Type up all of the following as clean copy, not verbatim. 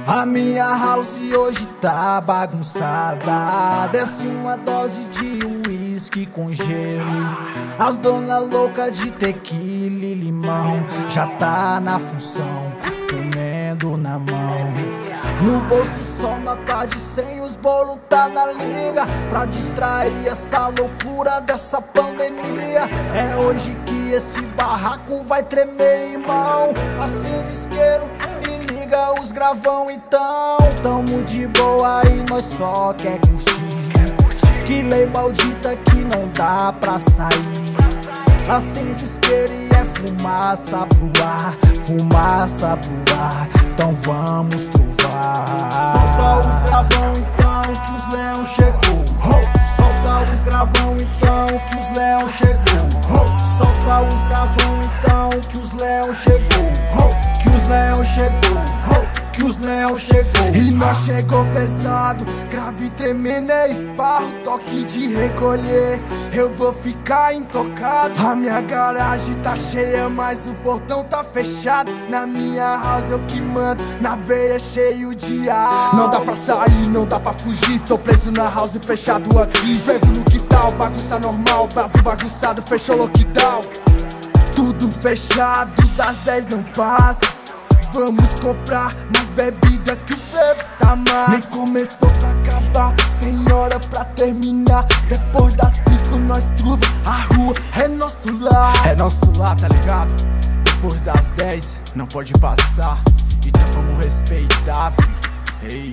A minha house hoje tá bagunçada. Desce uma dose de uísque com gelo. As dona louca de tequila e limão já tá na função, comendo na mão. No bolso só na tarde, sem os bolos tá na liga, pra distrair essa loucura dessa pandemia. É hoje que esse barraco vai tremer, irmão. Acende o isqueiro e liga os gravão então. Tamo de boa e nós só quer curtir. Que lei maldita que não dá pra sair. Acende o isqueiro e é fumaça pro ar, fumaça pro ar. Então vamos trovar. Solta os gravão então que os leão chegou. Solta os gravão então que os leão chegou. Solta os gravão então que os leão chegou. Que os leão chegou. Que os leão chegou. E nós chegou pesado, grave tremendo é esparro, toque de recolher, eu vou ficar intocado. A minha garagem tá cheia, mas o portão tá fechado. Na minha house eu que mando, na veia cheio de ar. Não dá pra sair, não dá pra fugir, tô preso na house fechado aqui. Fervo no quintal, bagunça normal, Brasil bagunçado, fechou lockdown. Tudo fechado, das 10 não passa. Vamos comprar mais bebida que o fervo tá mais. Nem começou pra acabar, sem hora pra terminar. Depois das 5 nós truva, a rua é nosso lar. É nosso lar, tá ligado? Depois das 10 não pode passar, então vamos respeitar, fi. Ei.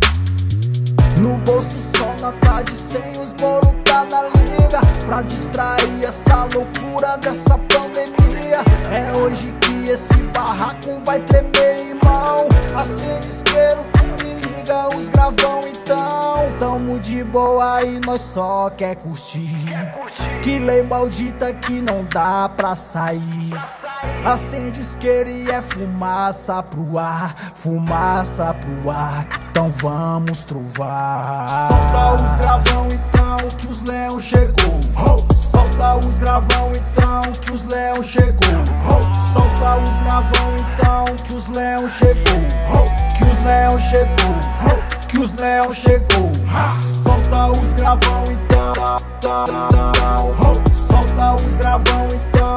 No bolso só na tarde, sem os bolos tá na liga, pra distrair essa loucura dessa pandemia. É hoje que esse barraco vai tremer, irmão. Acende o isqueiro e liga os gravão então. Tamo de boa e nós só quer curtir. Que lei maldita que não dá pra sair. Acende o isqueiro e é fumaça pro ar, fumaça pro ar. Então vamos trovar. Solta os gravão então que os leão chegou. Solta os gravão então que os leão chegou. Solta os gravão então que os leão chegou. Que os leão chegou. Que os leão chegou. Solta os gravão então. Solta os gravão então.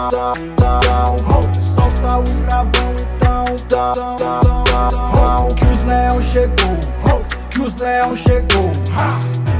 Solta os gravão então. Que os leão chegou. Que os leão chegou.